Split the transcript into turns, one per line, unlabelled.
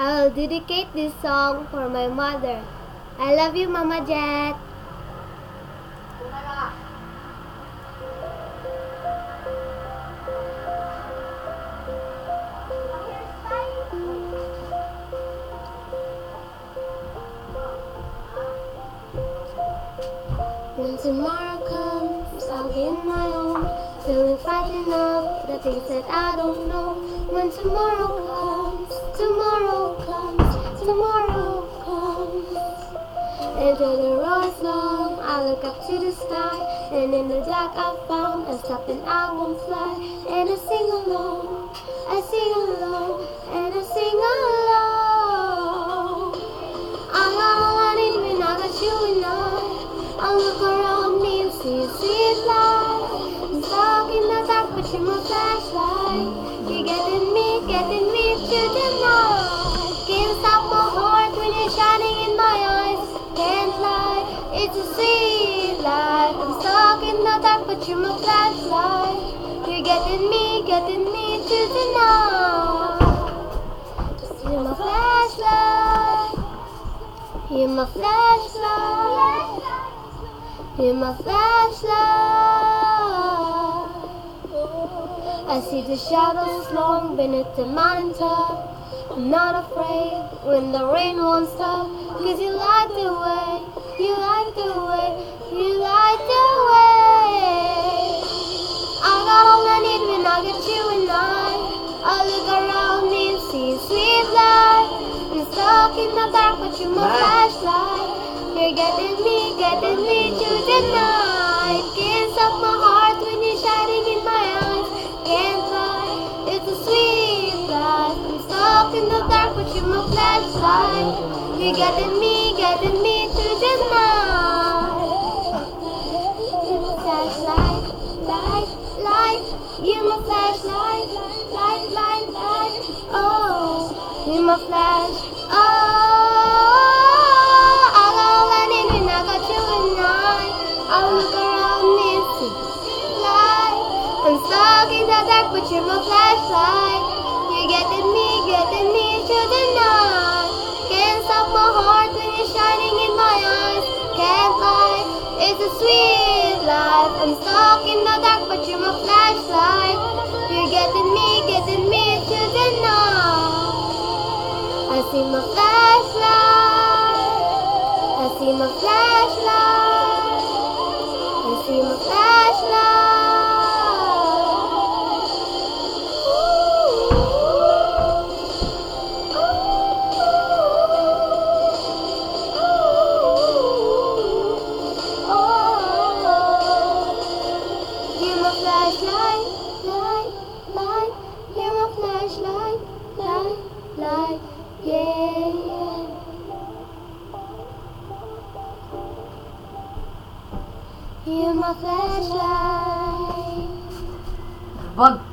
I will dedicate this song for my mother. I love you, Mama Jet. When tomorrow comes, I'll be on my own, feeling frightened of the things that I don't know. When tomorrow comes, tomorrow comes, and though the road is long, I look up to the sky, and in the dark I found a stop and I won't fly, and I sing along, and I sing along. I got all I need when I got you and I look around me and see a sweet light. I'm stuck in the dark, but you're my flashlight. You're getting me through the night. Can't stop my heart when you're shining in my eyes. Can't lie, it's a sweet light. I'm stuck in the dark, but you're my flashlight. You're getting me through the night. You're my flashlight. You're my flashlight. You're my flashlight. I see the shadows long beneath the mountain top. I'm not afraid when the rain won't stop, 'cause you light the way, you light the way, you light the way. I got all I need when I get you and I look around me and see a sweet light. I'm stuck in the dark, but you're my flashlight. You're getting me through the night. Can't stop my heart when you're shining in my eyes. Can't lie, it's a sweet light. I'm stuck in the dark, but you're my flashlight. You're getting me through the night. You're my flashlight, light. You're my flashlight, light. Oh, you're my flash. I look around me and see light. I'm stuck in the dark, but you're my flashlight. You're getting me through the night. Can't stop my heart when you're shining in my eyes. Can't lie, it's a sweet life. I'm stuck in the dark, but you're my flashlight. You're getting me through the night. I see my flashlight. I see my flashlight. I see my flashlight. You're my flashlight, light. You're my flashlight, light. Yeah. You're my flashlight.
Wag.